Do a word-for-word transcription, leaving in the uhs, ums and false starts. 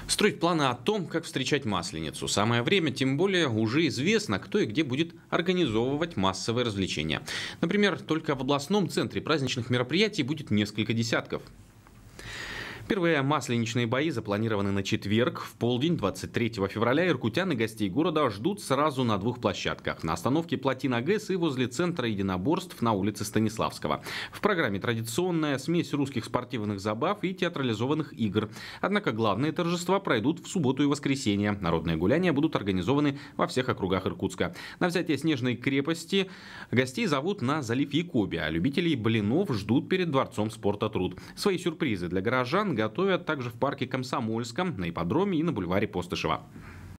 Строить планы о том, как встречать Масленицу. Самое время, тем более уже известно, кто и где будет организовывать массовые развлечения. Например, только в областном центре праздничных мероприятий будет несколько десятков. Первые масленичные бои запланированы на четверг. В полдень двадцать третьего февраля иркутян и гостей города ждут сразу на двух площадках. На остановке Плотина ГЭС и возле центра единоборств на улице Станиславского. В программе традиционная смесь русских спортивных забав и театрализованных игр. Однако главные торжества пройдут в субботу и воскресенье. Народные гуляния будут организованы во всех округах Иркутска. На взятие Снежной крепости гостей зовут на залив Якоби, а любителей блинов ждут перед дворцом спорта «Труд». Свои сюрпризы для горожан готовят также в парке Комсомольском, на ипподроме и на бульваре Постышева.